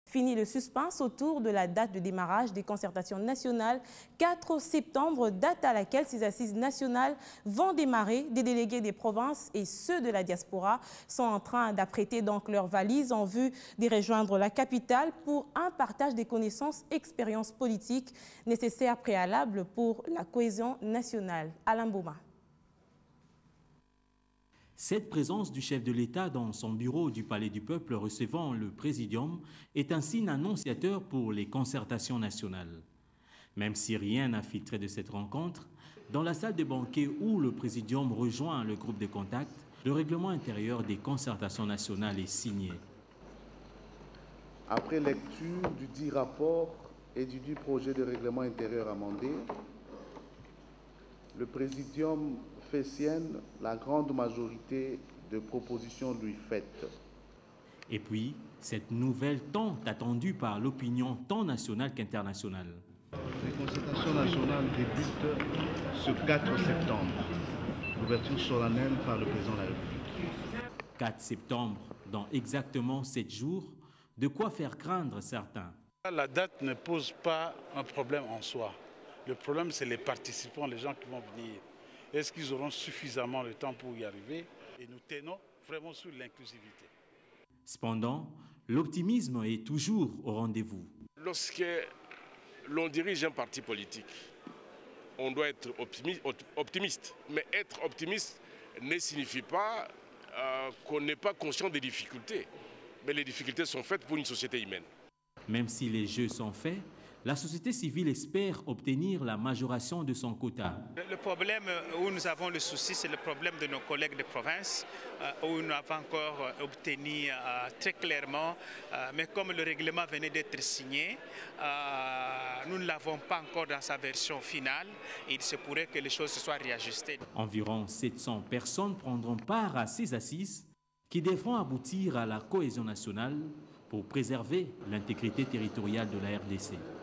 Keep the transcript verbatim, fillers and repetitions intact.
Fini le suspense autour de la date de démarrage des concertations nationales. quatre septembre, date à laquelle ces assises nationales vont démarrer. Des délégués des provinces et ceux de la diaspora sont en train d'apprêter donc leurs valises en vue de rejoindre la capitale pour un partage des connaissances, expériences politiques nécessaires préalables pour la cohésion nationale. Alain Bouma. Cette présence du chef de l'État dans son bureau du Palais du Peuple recevant le Présidium est un signe annonciateur pour les concertations nationales. Même si rien n'a filtré de cette rencontre, dans la salle de banquet où le Présidium rejoint le groupe de contact, le règlement intérieur des concertations nationales est signé. Après lecture du dit rapport et du dit projet de règlement intérieur amendé, le Présidium fait sienne la grande majorité de propositions lui faites. Et puis, cette nouvelle tant attendue par l'opinion tant nationale qu'internationale. Les concertations nationales débutent ce quatre septembre. L'ouverture solennelle par le président de la République. quatre septembre, dans exactement sept jours, de quoi faire craindre certains. La date ne pose pas un problème en soi. Le problème, c'est les participants, les gens qui vont venir. Est-ce qu'ils auront suffisamment de temps pour y arriver? Et nous tenons vraiment sur l'inclusivité. Cependant, l'optimisme est toujours au rendez-vous. Lorsque l'on dirige un parti politique, on doit être optimiste. Mais être optimiste ne signifie pas euh, qu'on n'est pas conscient des difficultés. Mais les difficultés sont faites pour une société humaine. Même si les jeux sont faits, la société civile espère obtenir la majoration de son quota. Le problème où nous avons le souci, c'est le problème de nos collègues de province, où nous n'avons encore obtenu très clairement, mais comme le règlement venait d'être signé, nous ne l'avons pas encore dans sa version finale, et il se pourrait que les choses se soient réajustées. Environ sept cents personnes prendront part à ces assises qui devront aboutir à la cohésion nationale pour préserver l'intégrité territoriale de la R D C.